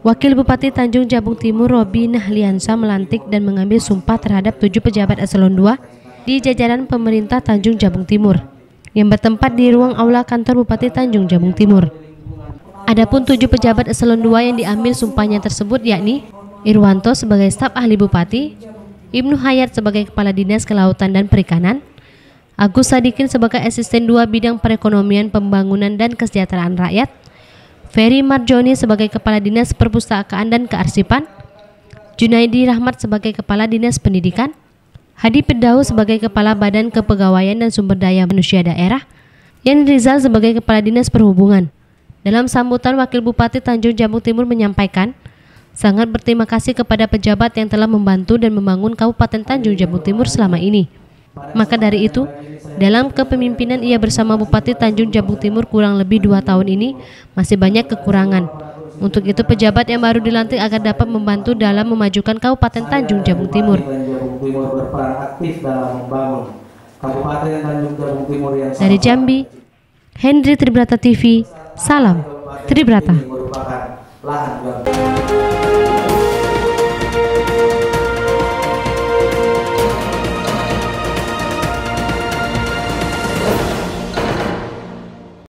Wakil Bupati Tanjung Jabung Timur Robi Nahliansa melantik dan mengambil sumpah terhadap 7 pejabat eselon 2 di jajaran pemerintah Tanjung Jabung Timur yang bertempat di ruang aula kantor Bupati Tanjung Jabung Timur. Adapun 7 pejabat eselon 2 yang diambil sumpahnya tersebut yakni Irwanto sebagai staf ahli Bupati, Ibnu Hayat sebagai Kepala Dinas Kelautan dan Perikanan, Agus Sadikin sebagai Asisten 2 Bidang Perekonomian, Pembangunan dan Kesejahteraan Rakyat, Ferry Marjoni sebagai Kepala Dinas Perpustakaan dan Kearsipan, Junaidi Rahmat sebagai Kepala Dinas Pendidikan, Hadi Pedau sebagai Kepala Badan Kepegawaian dan Sumber Daya Manusia Daerah, Yani Rizal sebagai Kepala Dinas Perhubungan. Dalam sambutan, Wakil Bupati Tanjung Jabung Timur menyampaikan sangat berterima kasih kepada pejabat yang telah membantu dan membangun Kabupaten Tanjung Jabung Timur selama ini. Maka dari itu, dalam kepemimpinan ia bersama Bupati Tanjung Jabung Timur kurang lebih 2 tahun ini masih banyak kekurangan. Untuk itu pejabat yang baru dilantik agar dapat membantu dalam memajukan Kabupaten Tanjung Jabung Timur. Dari Jambi, Hendri Tribrata TV, salam Tribrata.